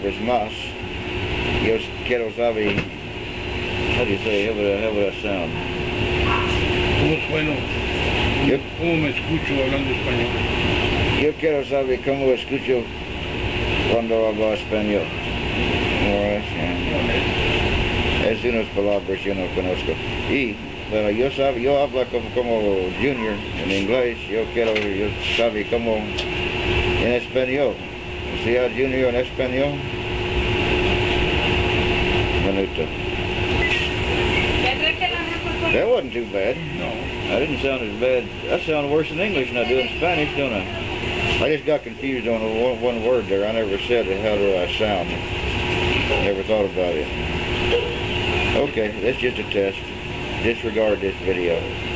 palabras más. Yo quiero saber, how do you say, how would that sound? ¿Cómo sueno? ¿Cómo me escucho hablando español? Yo quiero saber cómo escucho cuando hablo español. Es unas palabras yo no conozco. Y, bueno, yo hablo como junior en inglés. Yo saber cómo en español. ¿Sea junior en español? Minuto. That wasn't too bad. No. I didn't sound as bad. I sound worse in English than I do in Spanish, don't I? I just got confused on one word there. I never said how do I sound. Never thought about it. Okay, that's just a test. Disregard this video.